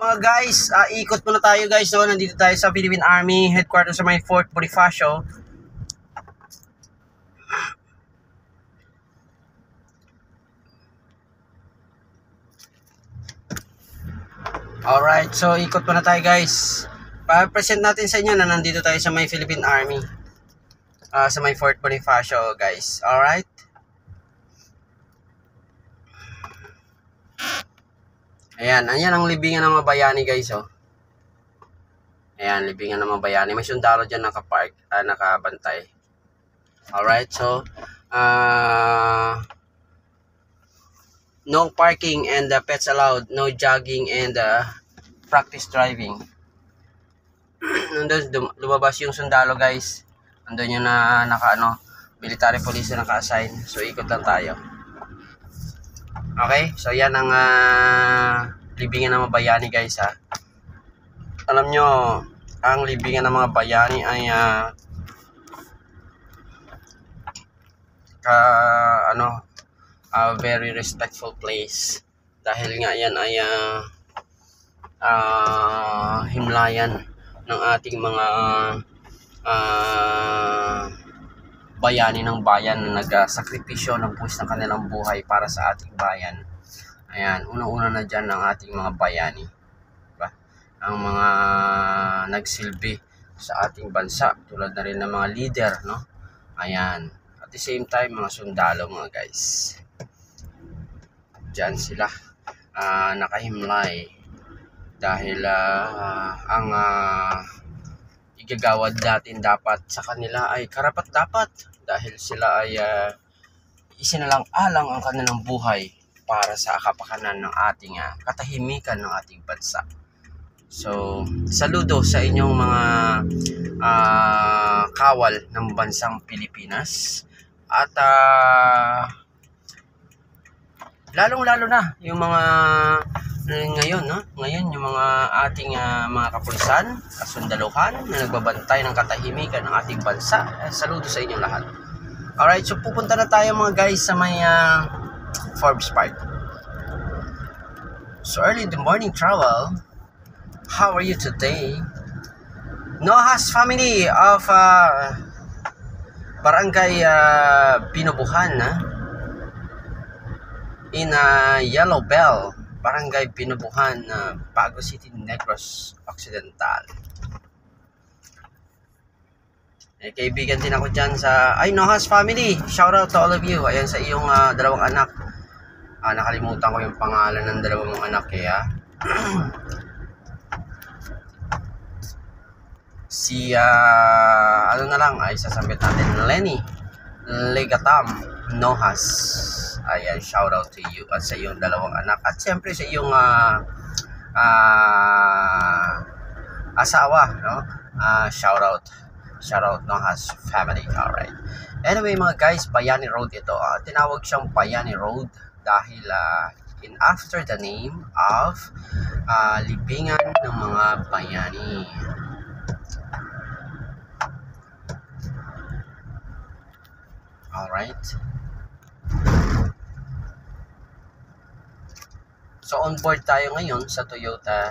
Mga guys, ikot muna tayo guys. So, nandito tayo sa Philippine Army headquarters sa may Fort Bonifacio. Alright, so ikot muna tayo guys. Pa-present natin sa inyo na nandito tayo sa may Philippine Army. Sa may Fort Bonifacio guys. Alright. Ayan ang libingan ng mga bayani guys, oh. Ayan, libingan ng mga bayani. May sundalo dyan nakapark, nakabantay. Alright, so, no parking and pets allowed, no jogging and practice driving. Nandun, lumabas yung sundalo guys. Nandun yung military police na naka-assign. So, ikot lang tayo. Okay, so yan ang libingan ng mga bayani guys, ha. Alam nyo, ang libingan ng mga bayani ay a very respectful place. Dahil nga yan ay himlayan ng ating mga bayani ng bayan na nagsakripisyo ng buwis ng kanilang buhay para sa ating bayan. Ayan, unang-una na dyan ng ating mga bayani. Diba? Ang mga nagsilbi sa ating bansa, tulad na rin ng mga leader, no? Ayan. At the same time, mga sundalo mga guys. Dyan sila nakahimlay. Dahil ang igagawad natin dapat sa kanila ay karapat-dapat. Dahil sila ay isinalang-alang ang kanilang buhay para sa kapakanan ng ating katahimikan ng ating bansa. So, saludo sa inyong mga kawal ng bansang Pilipinas. At lalong-lalo na yung mga ngayon, no? Ngayon yung mga ating mga kapulisan, kasundaluhan na nagbabantay ng katahimikan ng ating bansa. Saludo sa inyong lahat. Alright, so pupunta na tayo mga guys sa may Forbes Park. So early in the morning travel. How are you today? Nohas family of Barangay Binubuhan in Yellow Bell, Barangay Binubuhan, Bago City, Negros Occidental. Kaibigan din ako dyan sa Nohas family. Shout out to all of you. Ayan sa iyong dalawang anak. Nakalimutan ko yung pangalan ng dalawang anak kaya. Si ano na lang ay sasambit natin, Lenny Legatam Nohas. Ayan, shout out to you at sa iyong dalawang anak at siyempre sa iyong asawa, no? Shout out Nohas family. Alright. Anyway mga guys, Bayani Road ito. Tinawag siyang Bayani Road dahil in after the name of libingan ng mga bayani. Alright. So on board tayo ngayon sa Toyota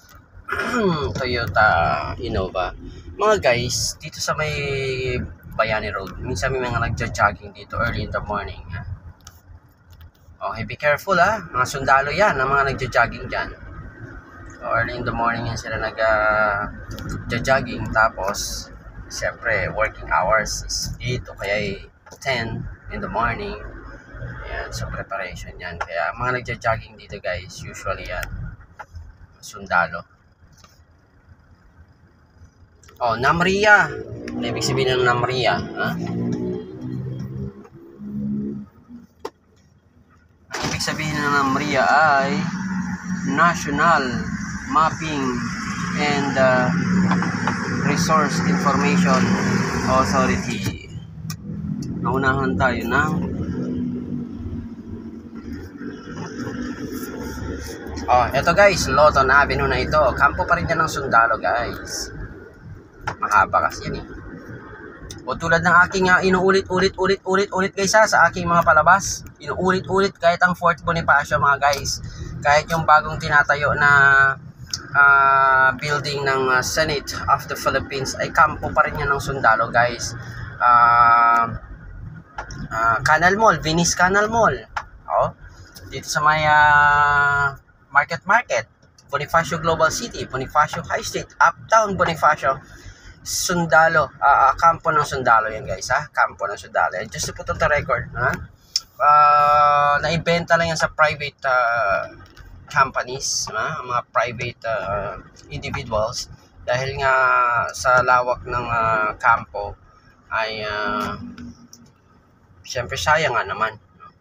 Innova. Mga guys, dito sa may Bayani Road, minsan may mga nagja-jogging dito early in the morning. Okay, be careful mga sundalo yan, ang mga nagja-jogging dyan. So early in the morning yan sila nagja-jogging, tapos siyempre working hours is 8 o kaya 10 in the morning. Ayan, so preparation yan. Kaya mga nagja-jogging dito guys, usually yan sundalo. Namria. Ano ibig sabihin ng Namria? Ibig sabihin ng Namria ay National Mapping and Resource Information Authority. Naunahan tayo ng eto guys, Loton Avenue na ito. Kampo pa rin yan ng sundalo guys. Mahaba kasi yan O tulad ng aking inuulit-ulit guys sa aking mga palabas. Inuulit-ulit kahit ang Fort Bonifacio mga guys. Kahit yung bagong tinatayo na building ng Senate of the Philippines ay kampo pa rin yan ng sundalo, guys. Canal Mall, Venice Canal Mall. Oh, dito sa may Market, Bonifacio Global City, Bonifacio High Street, Uptown Bonifacio, sundalo, kampo ng sundalo yan, guys, kampo ng sundalo. And just to put on the record, naibenta lang yan sa private companies, mga private individuals, dahil nga sa lawak ng kampo ay siyempre sayang nga naman.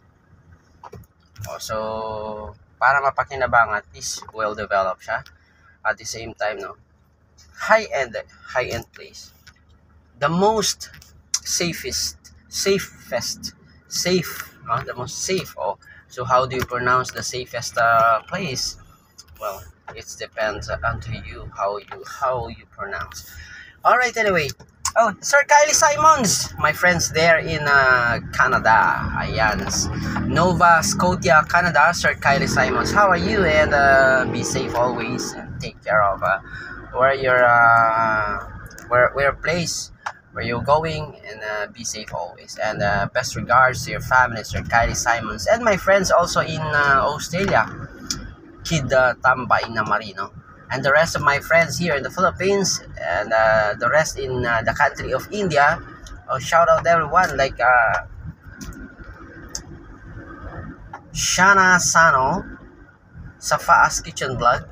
So para mapakinabangan, is well developed siya. At the same time, high-end place. The most the most safe. So how do you pronounce the safest place? Well, it depends onto you how you pronounce. All right, anyway. Oh, Sir Kylie Simons, my friends there in Canada. Ayan, Nova Scotia, Canada. Sir Kylie Simons, how are you? And be safe always, and take care of where place where you're going, and be safe always. And best regards to your family, Sir Kylie Simons, and my friends also in Australia, Kid Tambay na Marino, and the rest of my friends here in the Philippines, and the rest in the country of India. Shout out everyone, like Shana Sano sa Faas Kitchen Vlog,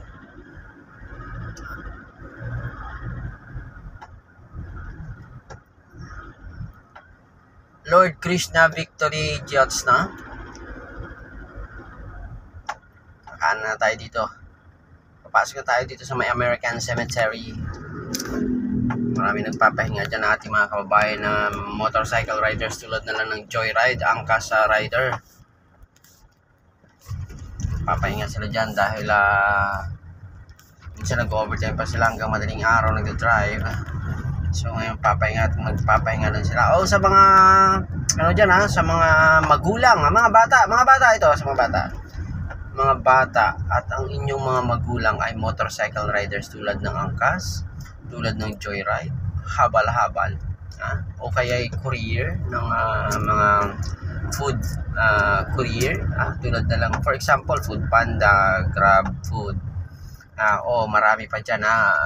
Lord Krishna Victory Jyotsna. Kakanan na tayo dito. Papasok na tayo dito sa may American Cemetery. Marami nagpapahinga dyan ng ating mga kababayan na motorcycle riders, tulad na lang ng Joyride, Angkas Rider. Papahinga sila dyan dahil minsan nag-overtime pa sila hanggang madaling araw nag-drive. So ngayon magpapahinga lang sila. Sa mga sa mga magulang, mga bata ito, sa mga bata at ang inyong mga magulang ay motorcycle riders tulad ng Angkas, tulad ng Joyride, habal-habal, o kaya ay courier ng mga food courier, tulad na lang, for example, Food Panda, Grab Food, o marami pa dyan,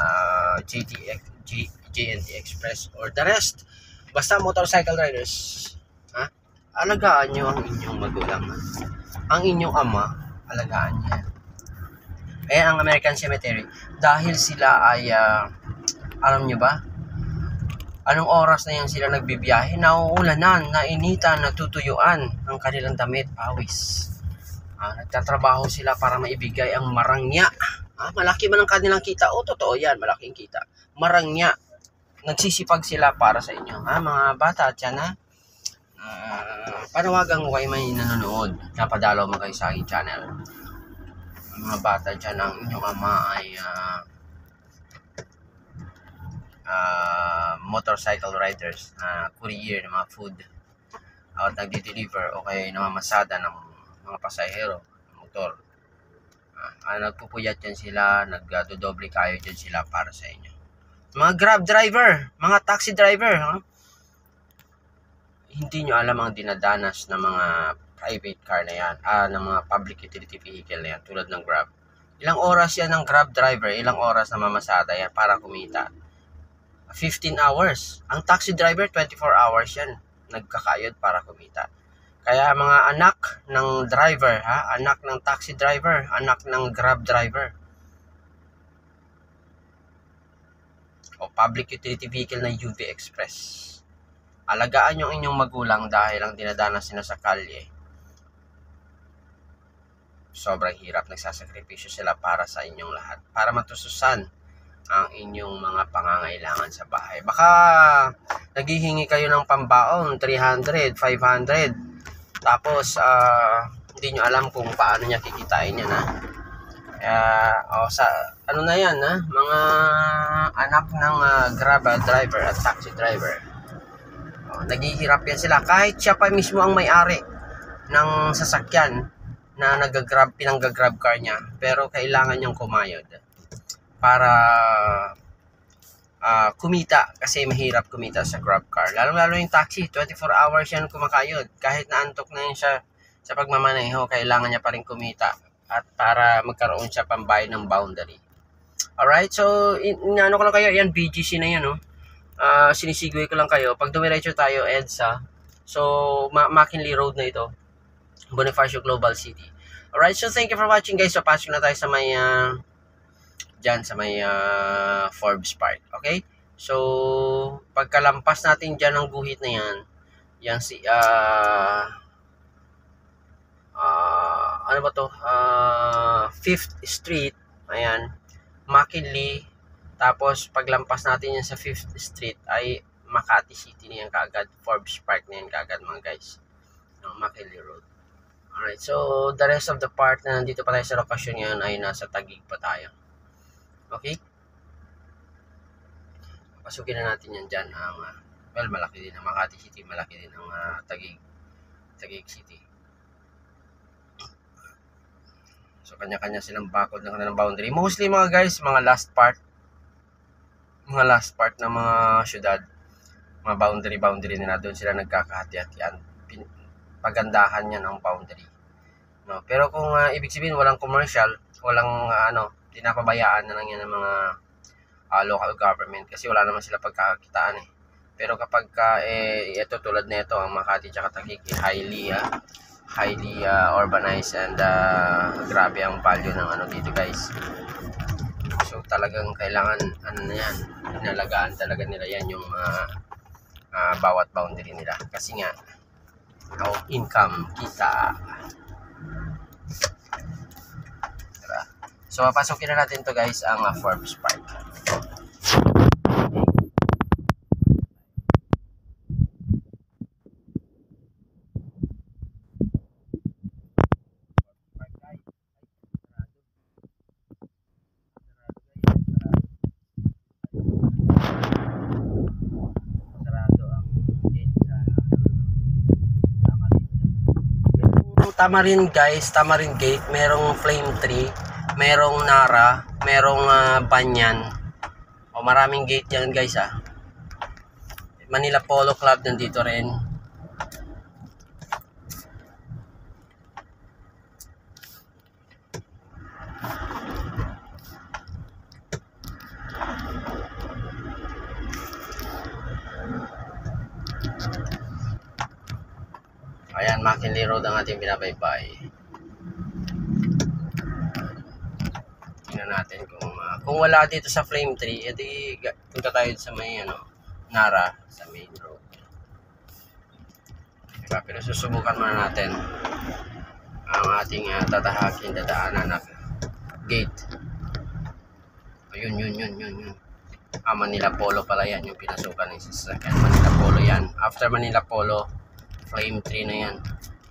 JNT Express, or the rest. Basta motorcycle riders, alagaan nyo ang inyong magulang. Ang inyong ama, alagaan niya. Ang American Cemetery, dahil sila ay alam nyo ba, anong oras na yan sila nagbibiyahe? Nauulanan, nainitan, natutuyuan ang kanilang damit, pawis. Nagtatrabaho sila para maibigay ang marangya. Malaki man ang kanilang kita. Totoo yan, malaking kita. Marangya. Nagsisipag sila para sa inyo. Mga bata dyan, panawagan ko kayo may nanonood. Napadalaw mo kayo sa aking channel. Mga bata dyan, ang inyong ama ay motorcycle riders, courier ng mga food, at nagdi-deliver o kaya namamasada ng mga pasahero, motor. Nagpupuyat yan sila, nagdodoble kayo dyan sila para sa inyo. Mga Grab driver, mga taxi driver, hindi nyo alam ang dinadanas ng mga private car na yan, ng mga public utility vehicle na yan, tulad ng Grab. Ilang oras yan ng Grab driver, ilang oras na mamasada yan para kumita. 15 hours. Ang taxi driver, 24 hours yan, nagkakayod para kumita. Kaya mga anak ng driver, anak ng taxi driver, anak ng Grab driver, o public utility vehicle na UV Express, alagaan yung inyong magulang dahil ang dinadanas nila sa kalye, sobrang hirap. Nagsasakripisyo sila para sa inyong lahat, para matususan ang inyong mga pangangailangan sa bahay. Baka naghihingi kayo ng pambaon, 300, 500, tapos hindi nyo alam kung paano niya kikitain yan, sa ano na yan, mga anak ng Grab driver at taxi driver, naghihirap yan sila kahit siya pa mismo ang may-ari ng sasakyan na pinanggagrab car niya, pero kailangan niyang kumayod. para kumita, kasi mahirap kumita sa grab car. Lalo yung taxi, 24 hours yan kumakayod. Kahit naantok na yun siya sa pagmamaneho, kailangan niya pa rin kumita at para magkaroon siya pambayad ng boundary. Alright, so ano ko lang kayo, yan BGC na yan, no? Sinisigway ko lang kayo. Pag dumiretso tayo, EDSA, so McKinley Road na ito, Bonifacio Global City. Alright, so thank you for watching guys. Papasok na tayo sa may dyan sa may Forbes Park. Okay? So, pagkalampas natin dyan ng guhit na yan, yan si, ano ba to? 5th Street, ayan, McKinley, tapos paglampas natin yan sa 5th Street, ay Makati City na yan kaagad, Forbes Park na yan kaagad mga guys, ng McKinley Road. Alright, so the rest of the part na nandito pa tayo sa lokasyon ngayon ay nasa Taguig pa tayo. Okay? Pasukin na natin yan dyan. Well, malaki din ang Makati City. Malaki din ang Taguig City. So, kanya-kanya silang bakod ng kanilang boundary. Mostly mga guys, mga last part ng mga syudad. Mga boundary nila. Doon sila nagkakahati-hatian. Pagandahan yan ang boundary. No? Pero kung ibig sabihin, walang commercial, walang pinapabayaan na lang yan ng mga local government kasi wala naman sila pagkakakitaan eh. Pero kapag ito tulad nito ang Makati at Taguig, highly urbanized and grabe ang value ng dito guys. So talagang kailangan na yan, inalagaan talaga nila yan yung bawat boundary nila kasi nga income kita. So, papasokin na natin to guys ang Forbes Park. Sarado ang gate sa Tamarin guys, Tamarin Gate, merong Flame Tree, merong Nara, merong Banyan. Maraming gate yan guys Manila Polo Club nandito rin. Ayan, McKinley Road ang ating binabaybay. Tingnan natin kung wala dito sa Flame Tree, edi punta tayo sa may Nara, sa main road. Diba? Pero susubukan muna natin ang ating dadaanan na gate. Ayun, yun. Manila Polo pala yan, yung pinasukan ng sasakyan. Manila Polo yan. After Manila Polo, Flame Tree na yan.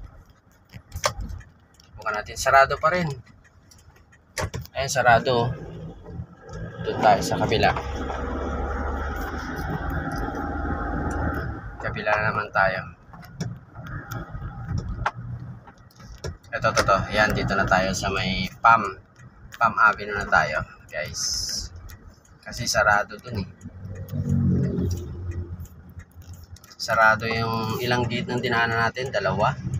Subukan natin. Sarado pa rin. Ayan, sarado. Doon tayo sa kabila. Kabila na naman tayo. Ito. Ayan, dito na tayo sa may Palm Avenue na tayo, guys. Kasi sarado dun Sarado yung ilang gate ng dinaanan natin, 2.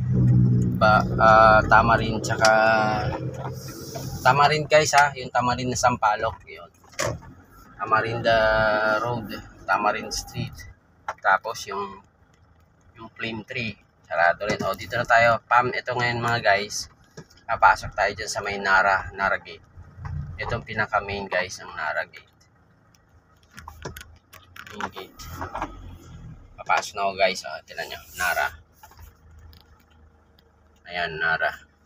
Tamarin tsaka Tamarin guys yung Tamarin na Sampaloc, yun. Tamarin Road, Tamarin Street. Tapos yung Flame Tree, sarado rin. Dito na tayo. Ito ngayon mga guys. Papasok tayo dyan sa may Nara Gate. Itong pinaka main guys ng Nara Gate. Main gate. Papasok na ako guys. Tignan nyo, Nara. Ayan, Nara.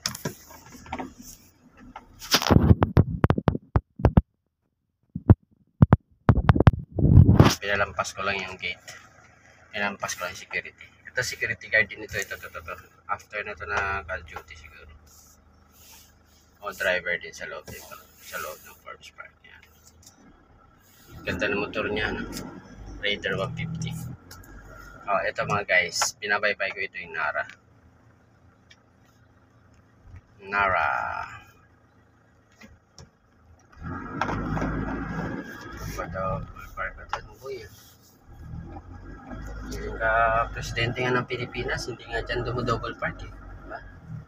Pinalampas ko lang yung gate. Pinalampas ko lang yung security. Ito security guard din ito. After na ito na call duty siguro. O driver din sa loob dito. Sa loob ng Forbes Park. Yan. Ganda ng motor niya. Raider 150. Ito mga guys. Pinabaybay ko ito yung Nara. Double park at boy. Yung presidente nga ng Pilipinas, hindi nga dyan double park eh. Diba?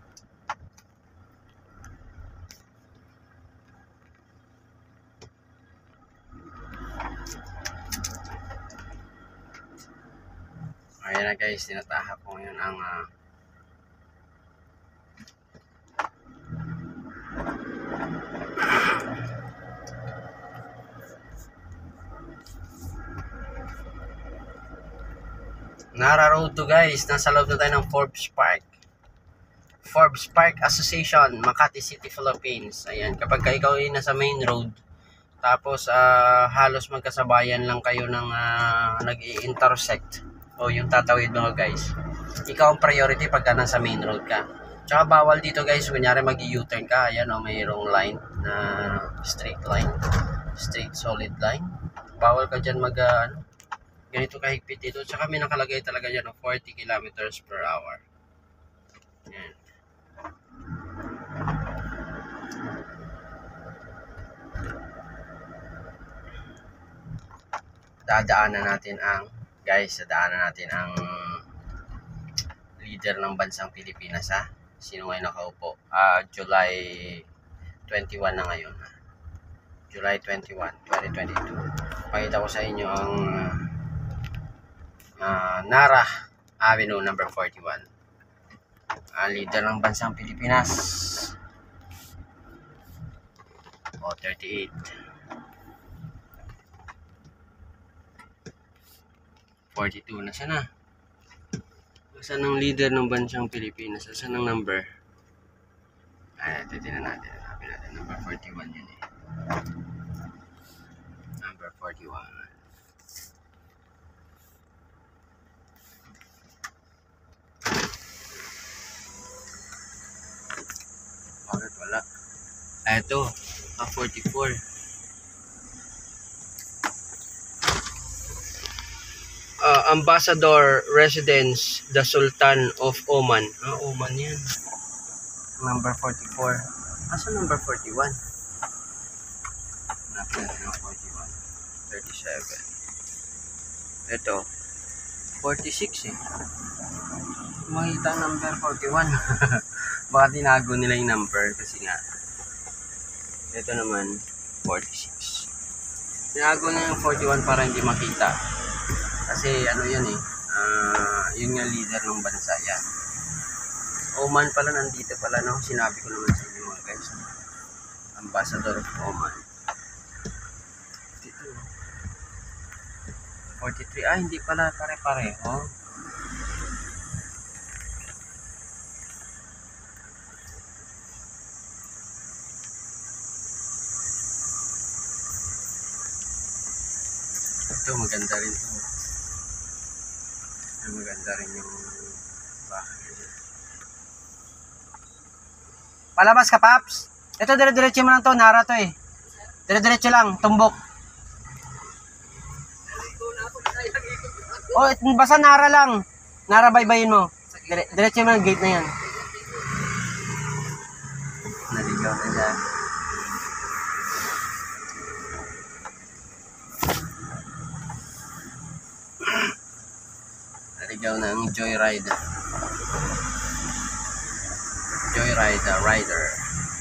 Ayan na guys, tinatahak ko ngayon ang Nara Road to guys. Nasa loob na tayo ng Forbes Park. Forbes Park Association, Makati City, Philippines. Ayan, kapag ikaw ay nasa main road, tapos halos magkasabayan lang kayo ng nag-i-intersect o yung tatawid mga guys, ikaw ang priority pagka nasa main road ka. Tsaka bawal dito guys, kunyari mag-u-turn ka, ayan o, mayroong line na straight line, straight solid line. Bawal ka dyan ganito kahigpit dito. Tsaka may nakalagay talaga dyan 40 kilometers per hour. Ayan. Dadaanan natin ang leader ng bansang Pilipinas ha. Sino ngayon nakaupo? July 21 na ngayon. July 21, 2022. Pakita ko sa inyo ang Nara Avenue number 41. Leader ng bansang Pilipinas. 38. 42 na siya na. Saan ang leader ng bansang Pilipinas? Saan ang number? Titignan natin. Hanapin natin. Number 41 yun eh. Number 41. Bakit wala? Ito. 44. Ambassador Residence, the Sultan of Oman. Oman yan. Number 44. Asa number 41? Napin natin ang 41. 37. Ito. 46 eh. Makita number 41. Baka tinago nila yung number kasi nga. Ito naman, 46. Tinago na yung 41 para hindi makita. Kasi ano yan eh, yun nga leader ng bansa yan. Oman pala, nandito pala no, sinabi ko naman sa inyo mga guys. Ambassador of Oman. Dito. 43, hindi pala pare-pareho. Ito, maganda rin to. Maganda rin yung bahay. Palabas ka, Paps. Ito, dire-diretso mo lang to. Nara to eh. Dire-diretso lang. Tumbok. Basta Nara lang. Nara, baybayin mo. Diretso mo lang. Gate na yan. Naligaw na dyan. Naligaw na ang Joyride. Rider.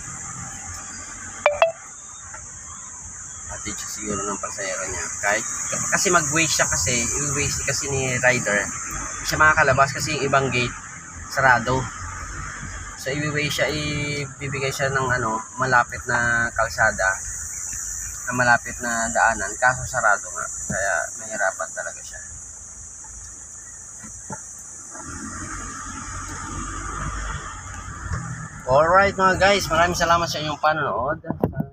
At siya siguro ng pasahero niya. Kasi mag-waste siya kasi, i-waste kasi ni rider. Siya makakalabas kasi yung ibang gate sarado. So i-waste siya, ibibigay siya ng malapit na kalsada, na malapit na daanan, kaso sarado nga. Kaya mahirapan talaga siya. Alright mga guys, maraming salamat sa inyong panonood.